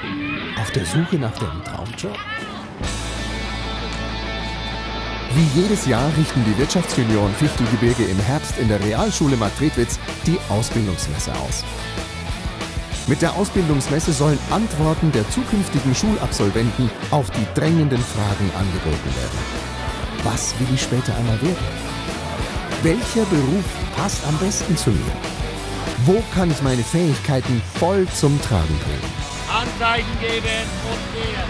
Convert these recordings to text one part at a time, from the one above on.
Auf der Suche nach dem Traumjob? Wie jedes Jahr richten die Wirtschaftsjunioren Fichtelgebirge im Herbst in der Realschule Marktredwitz die Ausbildungsmesse aus. Mit der Ausbildungsmesse sollen Antworten der zukünftigen Schulabsolventen auf die drängenden Fragen angeboten werden. Was will ich später einmal werden? Welcher Beruf passt am besten zu mir? Wo kann ich meine Fähigkeiten voll zum Tragen bringen? Anzeigen geben und gehen.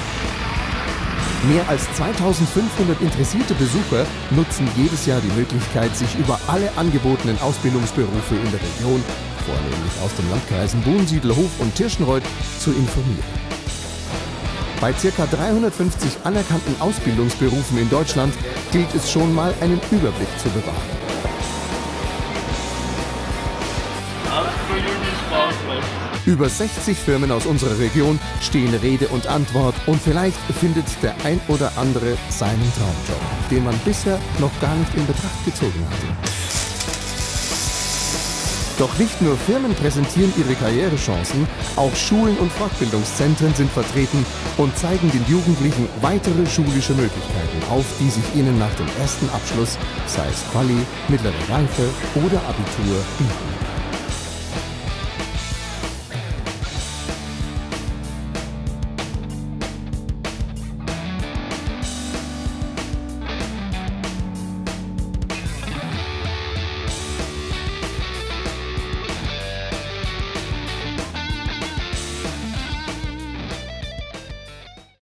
Mehr als 2500 interessierte Besucher nutzen jedes Jahr die Möglichkeit, sich über alle angebotenen Ausbildungsberufe in der Region, vornehmlich aus den Landkreisen Buhnsiedel, Hof und Tirschenreuth, zu informieren. Bei ca. 350 anerkannten Ausbildungsberufen in Deutschland gilt es schon mal, einen Überblick zu bewahren. Ausbildung ist Spaß. Über 60 Firmen aus unserer Region stehen Rede und Antwort und vielleicht findet der ein oder andere seinen Traumjob, den man bisher noch gar nicht in Betracht gezogen hatte. Doch nicht nur Firmen präsentieren ihre Karrierechancen, auch Schulen und Fortbildungszentren sind vertreten und zeigen den Jugendlichen weitere schulische Möglichkeiten auf, die sich ihnen nach dem ersten Abschluss, sei es Quali, mittlere Reife oder Abitur, bieten.